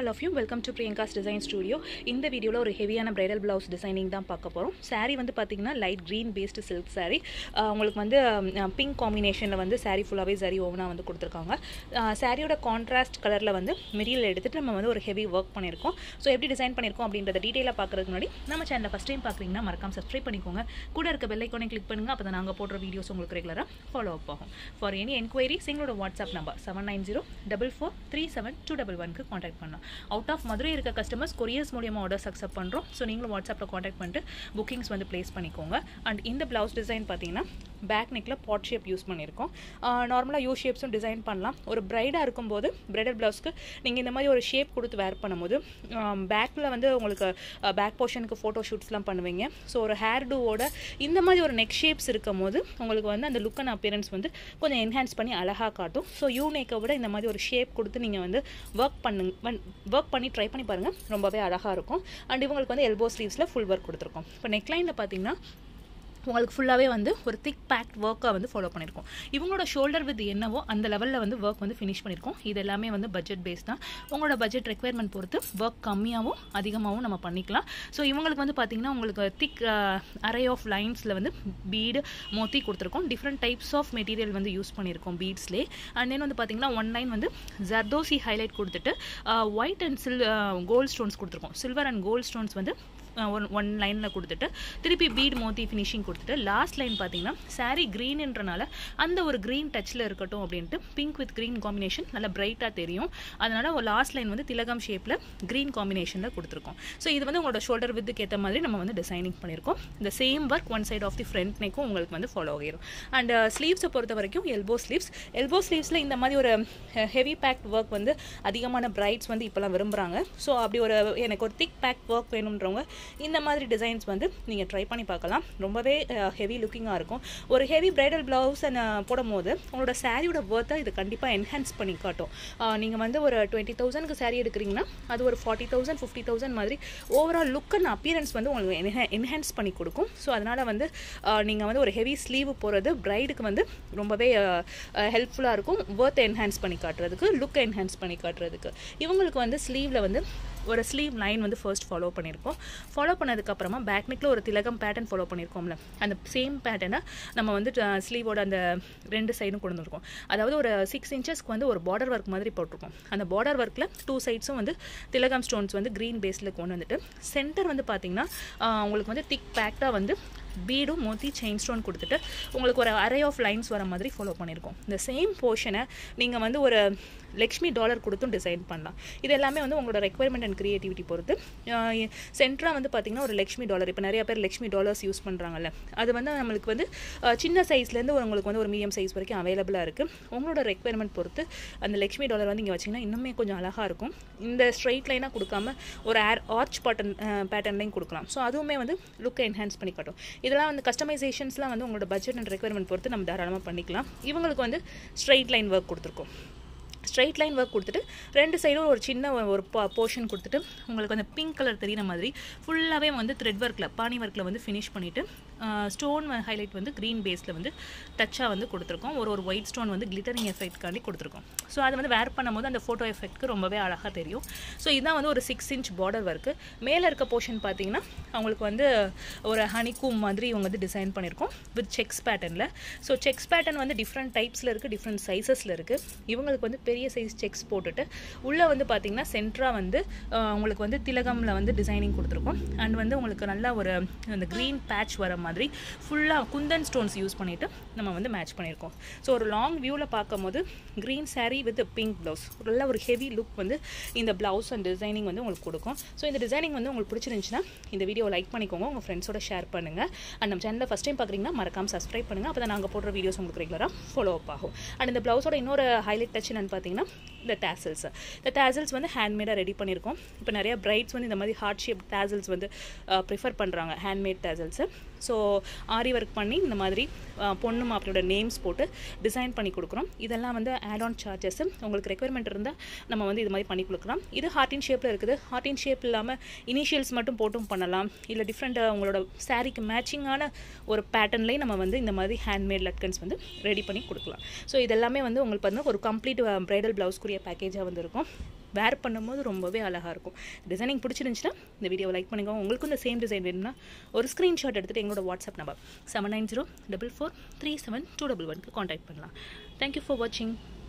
all of you, welcome to Priyanka's Design Studio. இந்த வீடியோல ஒரு ஹெவியான பிரைடல் பிளவுஸ் டிசைனிங் தான் பார்க்க போறோம். saree வந்து பாத்தீங்கன்னா light green pastel silk saree. உங்களுக்கு வந்து பிங்க் காம்பினேஷன்ல வந்து saree ஃபுல்லாவே zari ஓவனா வந்து கொடுத்திருக்காங்க. சாரியோட கான்ட்ராஸ்ட் கலர்ல வந்து மெட்டீரியல் எடுத்துட்டு நம்ம வந்து ஒரு ஹெவி வர்க் பண்ணிருக்கோம். சோ எப்படி டிசைன் பண்ணிருக்கோம் அப்படிங்கறத டீடைலா பார்க்கிறதுக்கு முன்னாடி நம்ம சேனலை ஃபர்ஸ்ட் டைம் பார்க்கறீங்கன்னா மறக்காம Subscribe பண்ணிக்கோங்க. கூட இருக்க பெல் ஐகானை கிளிக் பண்ணுங்க. அப்பதான் நாங்க போடுற வீடியோஸ் உங்களுக்கு ரெகுலரா ஃபாலோ அப் ஆகும். For any enquiries எங்களோட வாட்ஸ்அப் நம்பர் 7904437211 க்கு கான்டாக்ட் பண்ணலாம். அவுட் ஆஃப் மதுரை இருக்க கஸ்டமர்ஸ் கொரியர்ஸ் மூலமா ஆர்டர்ஸ் அக்செப்ட் பண்றோம். சோ நீங்களும் வாட்ஸ்அப்ல கான்டாக்ட் பண்ணிட்டு புக்கிங்ஸ் வந்து பிளேஸ் பண்ணிக்கோங்க. அண்ட் இந்த பிளவுஸ் டிசைன் பாத்தீங்கன்னா பேக் நெக்ல பாட் ஷேப் யூஸ் பண்ணிருக்கோம். நார்மலா யூ ஷேப்ஸும் டிசைன் பண்ணலாம். ஒரு பிரைடா இருக்கும்போது பிரைடல் பிளவுஸ்க்கு நீங்க இந்த மாதிரி ஒரு ஷேப் கொடுத்து வேர் பண்ணும்போது பேக்ல வந்து உங்களுக்கு பேக் போர்ஷனுக்கு போட்டோ ஷூட்ஸ்லாம் பண்ணுவீங்க. ஸோ ஒரு ஹேர் டூவோட இந்த மாதிரி ஒரு நெக் ஷேப்ஸ் இருக்கும் போது உங்களுக்கு வந்து அந்த லுக் அண்ட் அப்பியரன்ஸ் வந்து கொஞ்சம் என்ஹான்ஸ் பண்ணி அழகா காட்டும். ஸோ யூ நெக்கை விட இந்த மாதிரி ஒரு ஷேப் கொடுத்து நீங்க வந்து ஒர்க் பண்ணி ட்ரை பண்ணி பாருங்க, ரொம்பவே அழகா இருக்கும். அண்ட் இவங்களுக்கு வந்து எல்போ ஸ்லீவ்ஸ்ல ஃபுல் ஒர்க் கொடுத்துருக்கோம். இப்போ நெக்லைன்ல பாத்தீங்கன்னா உங்களுக்கு ஃபுல்லாகவே வந்து ஒரு திக் பேக்ட் ஒர்க்காக வந்து ஃபாலோ பண்ணியிருக்கோம். இவங்களோட ஷோல்டர் வித் என்னவோ அந்த லெவலில் வந்து ஒர்க் வந்து ஃபினிஷ் பண்ணியிருக்கோம். இது எல்லாமே வந்து பட்ஜெட் பேஸ் தான். உங்களோட பட்ஜெட் ரெக்யர்மெண்ட் பொறுத்து ஒர்க் கம்மியாகவும் அதிகமாகவும் நம்ம பண்ணிக்கலாம். ஸோ இவங்களுக்கு வந்து பார்த்தீங்கன்னா உங்களுக்கு திக் அரே ஆஃப் லைன்ஸில் வந்து பீடு மோத்தி கொடுத்துருக்கோம். டிஃப்ரெண்ட் டைப்ஸ் ஆஃப் மெட்டீரியல் வந்து யூஸ் பண்ணியிருக்கோம் பீட்ஸ்லேயே. அண்ட் தென் வந்து பார்த்தீங்கன்னா ஒன் லைன் வந்து ஜர்தோசி ஹைலைட் கொடுத்துட்டு ஒயிட் அண்ட் கோல்ட் ஸ்டோன்ஸ் கொடுத்துருக்கோம். சில்வர் அண்ட் கோல்ட் ஸ்டோன்ஸ் வந்து ஒன் லைனில் கொடுத்துட்டு திருப்பி பீட் மோத்தி ஃபினிஷிங் கொடுத்துட்டு லாஸ்ட் லைன் பார்த்தீங்கன்னா சாரீ க்ரீன்ன்றனால அந்த ஒரு க்ரீன் டச்சில் இருக்கட்டும் அப்படின்ட்டு பிங்க் வித் க்ரீன் காம்பினேஷன் நல்லா பிரைட்டாக தெரியும். அதனால ஒரு லாஸ்ட் லைன் வந்து திலகம் ஷேப்பில் க்ரீன் காம்பினேஷனில் கொடுத்துருக்கோம். ஸோ இது வந்து உங்களோட ஷோல்டர் வித்துக்கு ஏற்ற மாதிரி நம்ம வந்து டிசைனிங் பண்ணியிருக்கோம். இந்த same work one side of the front நெக்கும் உங்களுக்கு வந்து ஃபாலோ ஆகிடும். அண்ட் ஸ்லீவ்ஸை பொறுத்த வரைக்கும் எல்போ ஸ்லீவ்ஸில் இந்த மாதிரி ஒரு ஹெவி பேக்ட் ஒர்க் வந்து அதிகமான பிரைட்ஸ் வந்து இப்போலாம் விரும்புகிறாங்க. ஸோ அப்படி ஒரு எனக்கு ஒரு திக் பேக்ட் ஒர்க் வேணுன்றவங்க இந்த மாதிரி டிசைன்ஸ் வந்து நீங்கள் ட்ரை பண்ணி பார்க்கலாம். ரொம்பவே ஹெவி லுக்கிங்காக இருக்கும். ஒரு ஹெவி பிரைடல் பிளவுஸ் போடும்போது உங்களோட சாரியோட ஒர்த்தை இது கண்டிப்பாக என்ஹான்ஸ் பண்ணி காட்டும். நீங்கள் வந்து ஒரு 20,000க்கு சாரி எடுக்கிறீங்கன்னா அது ஒரு 40,000 50,000 மாதிரி ஓவரால் லுக் அண்ட் அப்பியரன்ஸ் வந்து உங்களுக்கு என்ஹான்ஸ் பண்ணி கொடுக்கும். ஸோ அதனால் வந்து நீங்கள் வந்து ஒரு ஹெவி ஸ்லீவ் போடுறது பிரைடுக்கு வந்து ரொம்பவே ஹெல்ப்ஃபுல்லாக இருக்கும். ஒர்த்தை என்ஹான்ஸ் பண்ணி காட்டுறதுக்கு, லுக்கை என்ஹான்ஸ் பண்ணி காட்டுறதுக்கு. இவங்களுக்கு வந்து ஸ்லீவில் வந்து ஒரு ஸ்லீவ் லைன் வந்து ஃபர்ஸ்ட் ஃபாலோ பண்ணியிருக்கோம். ஃபாலோ பண்ணதுக்கப்புறமா பேக் நெக்கில் ஒரு திலகம் பேட்டர்ன் ஃபாலோ பண்ணியிருக்கோம்ல, அந்த சேம் பேட்டர்னை நம்ம வந்து ஸ்லீவோட அந்த ரெண்டு சைடும் கொண்டு வந்துருக்கோம். அதாவது ஒரு 6 இன்ச்சஸ்க்கு வந்து ஒரு பார்டர் ஒர்க் மாதிரி போட்டிருக்கோம். அந்த பார்டர் ஒர்க்கில் 2 சைட்ஸும் வந்து திலகம் ஸ்டோன்ஸ் வந்து க்ரீன் பேஸில் கொண்டு வந்துட்டு சென்டர் வந்து பார்த்தீங்கன்னா உங்களுக்கு வந்து திக் பேக்டாக வந்து பீடும் மோத்தி செயின் ஸ்டோன் கொடுத்துட்டு உங்களுக்கு ஒரு அரே ஆஃப் லைன்ஸ் வர மாதிரி ஃபாலோ பண்ணியிருக்கோம். இந்த சேம் போர்ஷனை நீங்கள் வந்து ஒரு லக்ஷ்மி டாலர் கொடுத்தும் டிசைன் பண்ணலாம். இது எல்லாமே வந்து உங்களோட ரெக்யர்மெண்ட் அண்ட் கிரியேட்டிவிட்டி பொறுத்து. சென்டராக வந்து பார்த்தீங்கன்னா ஒரு லக்ஷ்மி டாலர், இப்போ நிறைய பேர் லக்ஷ்மி டாலர்ஸ் யூஸ் பண்ணுறாங்கல்ல, அது வந்து நம்மளுக்கு வந்து சின்ன சைஸ்லேருந்து உங்களுக்கு வந்து ஒரு மீடியம் சைஸ் வரைக்கும் அவைலபிளாக இருக்குது. உங்களோட ரெக்யர்மெண்ட் பொறுத்து அந்த லக்ஷ்மி டாலர் வந்து இங்கே வச்சிங்கன்னா இன்னுமே கொஞ்சம் அழகாக இருக்கும். இந்த ஸ்ட்ரைட் லைனாக கொடுக்காம ஒரு ஆர்ச் பேட்டர்ன்லையும் கொடுக்கலாம். ஸோ அதுவுமே வந்து லுக்கை என்ஹான்ஸ் பண்ணி காட்டும். இதெல்லாம் வந்து கஸ்டமைசேஷன்ஸ்லாம் வந்து உங்களோட பட்ஜெட் அண்ட் ரெக்யர்மெண்ட் பொறுத்து நம்ம தாராளமாக பண்ணிக்கலாம். இவங்களுக்கு வந்து ஸ்ட்ரைட் லைன் ஒர்க் கொடுத்துருக்கோம். ஸ்ட்ரைட் லைன் ஒர்க் கொடுத்துட்டு ரெண்டு சைடும் ஒரு சின்ன ஒரு போர்ஷன் கொடுத்துட்டு உங்களுக்கு அந்த பிங்க் கலர் தெரியுற மாதிரி ஃபுல்லாகவே வந்து த்ரெட் ஒர்க்கில் பானி ஒர்க்கில் வந்து ஃபினிஷ் பண்ணிவிட்டு ஸ்டோன் ஹைலைட் வந்து க்ரீன் பேஸில் வந்து டச்சாக வந்து கொடுத்துருக்கோம். ஒரு ஒயிட் ஸ்டோன் வந்து கிளிட்டரிங் எஃபெக்ட்காண்டி கொடுத்துருக்கோம். ஸோ அதை வந்து வேர் பண்ணும்போது அந்த ஃபோட்டோ எஃபெக்ட்க்கு ரொம்பவே அழகாக தெரியும். ஸோ இதுதான் வந்து ஒரு 6 இன்ச் பார்டர் ஒர்க்கு. மேலே இருக்க போர்ஷன் பார்த்தீங்கன்னா அவங்களுக்கு வந்து ஒரு ஹனிகூம் மாதிரி இவங்க வந்து டிசைன் பண்ணியிருக்கோம் வித் செக்ஸ் பேட்டர்னில். ஸோ செக்ஸ் பேட்டர்ன் வந்து டிஃப்ரெண்ட் டைப்ஸில் இருக்குது, டிஃப்ரெண்ட் சைஸஸில் இருக்குது. இவங்களுக்கு வந்து பெரிய சைஸ் செக்ஸ் போட்டுட்டு உள்ளே வந்து பார்த்தீங்கன்னா சென்டராக வந்து உங்களுக்கு வந்து திலகமில் வந்து டிசைனிங் கொடுத்துருக்கோம். அண்ட் வந்து உங்களுக்கு நல்லா ஒரு அந்த க்ரீன் பேட்ச் வர மாதிரி ஃபுல்லாக குந்தன் ஸ்டோன்ஸ் யூஸ் பண்ணிவிட்டு நம்ம வந்து மேட்ச் பண்ணியிருக்கோம். ஸோ ஒரு லாங் வியூவில் பார்க்கும்போது green sari with pink blouse நல்ல ஒரு ஹெவி லுக் வந்து இந்த ப்ளவுஸ் அண்ட் டிசைனிங் வந்து உங்களுக்கு கொடுக்கும். ஸோ இந்த டிசைனிங் வந்து உங்களுக்கு பிடிச்சிருந்துச்சுன்னா இந்த வீடியோ லைக் பண்ணிக்கோங்க, உங்கள் ஃப்ரெண்ட்ஸோட ஷேர் பண்ணுங்கள். அண்ட் நம்ம சேனலில் ஃபஸ்ட் டைம் பார்க்குறீங்கன்னா மறக்காம சப்ஸ்கிரைப் பண்ணுங்கள். அப்போ தான் நாங்கள் போடுற வீடியோஸ் உங்களுக்கு ரெகுலராக ஃபாலோ அப் ஆகும். அண்ட் இந்த ப்ளவுஸோட இன்னொரு ஹைலைட் டச் என்னன்னு பார்த்தீங்கன்னா இந்த டேசல்ஸ் வந்து ஹேண்ட்மேடாக ரெடி பண்ணியிருக்கோம். இப்போ நிறைய பிரைட்ஸ் வந்து இந்த மாதிரி ஹார்ட் ஷேப் டேசல்ஸ் வந்து ப்ரிஃபர் பண்ணுறாங்க, handmade tassels. So aari work பண்ணி இந்த மாதிரி பொண்ணு மாப்பிளோட நேம்ஸ் போட்டு டிசைன் பண்ணி கொடுக்குறோம். இதெல்லாம் வந்து ஆட் ஆன் சார்ஜஸ். உங்களுக்கு ரெக்யர்மெண்ட் இருந்தால் நம்ம வந்து இது மாதிரி பண்ணி கொடுக்கலாம். இது ஹார்டின் ஷேப்பில் இருக்குது. ஹார்டின் ஷேப் இல்லாமல் இனிஷியல்ஸ் மட்டும் போட்டும் பண்ணலாம். இல்லை டிஃப்ரெண்ட் உங்களோட சாரீக்கு மேட்சிங்கான ஒரு பேட்டர்ன்லேயும் நம்ம வந்து இந்த மாதிரி ஹேண்ட்மேட் லட்கன்ஸ் வந்து ரெடி பண்ணி கொடுக்கலாம். ஸோ இதெல்லாமே வந்து உங்களுக்கு வந்து ஒரு கம்ப்ளீட் பிரைடல் ப்ரைடல் ப்ளவுஸ்க்குரிய பேக்கேஜாக வந்துருக்கும். வேர் பண்ணும்போது ரொம்பவே அழகாக இருக்கும். டிசைனிங் பிடிச்சிருந்துச்சுன்னா இந்த வீடியோவை லைக் பண்ணிக்கோங்க. உங்களுக்கும் இந்த சேம் டிசைன் வேணும்னா ஒரு ஸ்க்ரீன்ஷாட் எடுத்துகிட்டு எங்களோட வாட்ஸ்அப் நம்பர் 7904437211 காண்டாக்ட் பண்ணலாம். தேங்க்யூ ஃபார் வாட்சிங்.